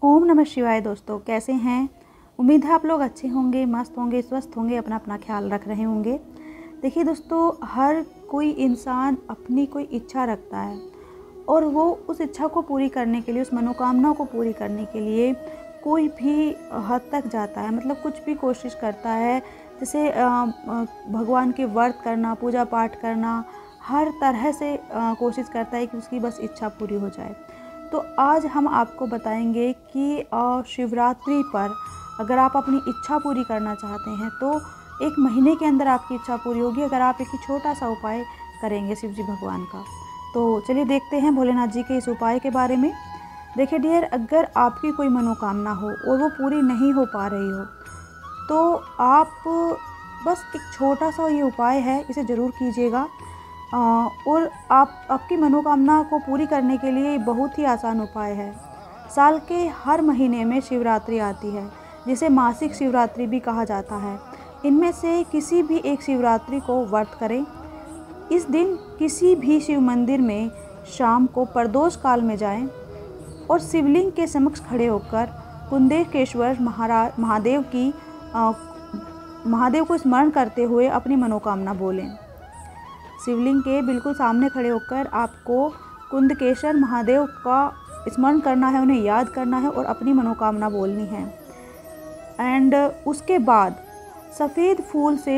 ओम नमः शिवाय। दोस्तों कैसे हैं? उम्मीद है आप लोग अच्छे होंगे, मस्त होंगे, स्वस्थ होंगे, अपना अपना ख्याल रख रहे होंगे। देखिए दोस्तों, हर कोई इंसान अपनी कोई इच्छा रखता है और वो उस इच्छा को पूरी करने के लिए, उस मनोकामना को पूरी करने के लिए कोई भी हद तक जाता है, मतलब कुछ भी कोशिश करता है। जैसे भगवान के व्रत करना, पूजा पाठ करना, हर तरह से कोशिश करता है कि उसकी बस इच्छा पूरी हो जाए। तो आज हम आपको बताएंगे कि शिवरात्रि पर अगर आप अपनी इच्छा पूरी करना चाहते हैं तो 1 महीने के अंदर आपकी इच्छा पूरी होगी, अगर आप एक छोटा सा उपाय करेंगे शिव जी भगवान का। तो चलिए देखते हैं भोलेनाथ जी के इस उपाय के बारे में। देखिए डियर, अगर आपकी कोई मनोकामना हो और वो पूरी नहीं हो पा रही हो तो आप बस एक छोटा सा ये उपाय है, इसे ज़रूर कीजिएगा। और आपकी मनोकामना को पूरी करने के लिए बहुत ही आसान उपाय है। साल के हर महीने में शिवरात्रि आती है, जिसे मासिक शिवरात्रि भी कहा जाता है। इनमें से किसी भी एक शिवरात्रि को व्रत करें। इस दिन किसी भी शिव मंदिर में शाम को प्रदोष काल में जाएं और शिवलिंग के समक्ष खड़े होकर कुंदेकेश्वर महादेव को स्मरण करते हुए अपनी मनोकामना बोलें। शिवलिंग के बिल्कुल सामने खड़े होकर आपको कुंदकेश्वर महादेव का स्मरण करना है, उन्हें याद करना है और अपनी मनोकामना बोलनी है। एंड उसके बाद सफ़ेद फूल से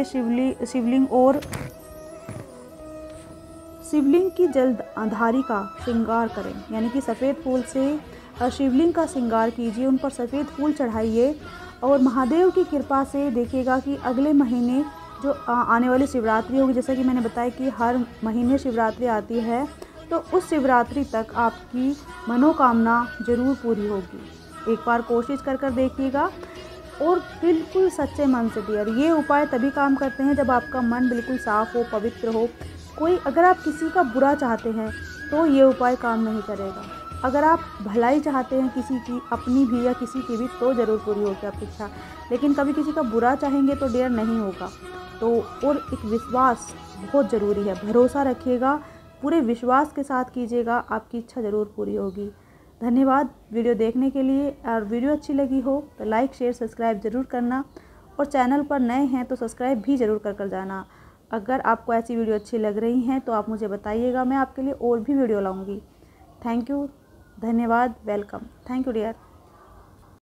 शिवलिंग की जलधारी का श्रृंगार करें, यानी कि सफ़ेद फूल से शिवलिंग का श्रृंगार कीजिए, उन पर सफ़ेद फूल चढ़ाइए और महादेव की कृपा से देखिएगा कि अगले महीने जो आने वाली शिवरात्रि होगी, जैसा कि मैंने बताया कि हर महीने शिवरात्रि आती है, तो उस शिवरात्रि तक आपकी मनोकामना ज़रूर पूरी होगी। एक बार कोशिश कर देखिएगा और बिल्कुल सच्चे मन से डियर। ये उपाय तभी काम करते हैं जब आपका मन बिल्कुल साफ़ हो, पवित्र हो। अगर आप किसी का बुरा चाहते हैं तो ये उपाय काम नहीं करेगा। अगर आप भलाई चाहते हैं किसी की, अपनी भी या किसी की भी, तो ज़रूर पूरी होगी आपकी इच्छा। लेकिन कभी किसी का बुरा चाहेंगे तो डियर नहीं होगा। तो और एक विश्वास बहुत ज़रूरी है, भरोसा रखिएगा, पूरे विश्वास के साथ कीजिएगा, आपकी इच्छा ज़रूर पूरी होगी। धन्यवाद वीडियो देखने के लिए। और वीडियो अच्छी लगी हो तो लाइक, शेयर, सब्सक्राइब ज़रूर करना और चैनल पर नए हैं तो सब्सक्राइब भी ज़रूर कर जाना। अगर आपको ऐसी वीडियो अच्छी लग रही हैं तो आप मुझे बताइएगा, मैं आपके लिए और भी वीडियो लाऊंगी। थैंक यू, धन्यवाद, वेलकम। Thank you dear.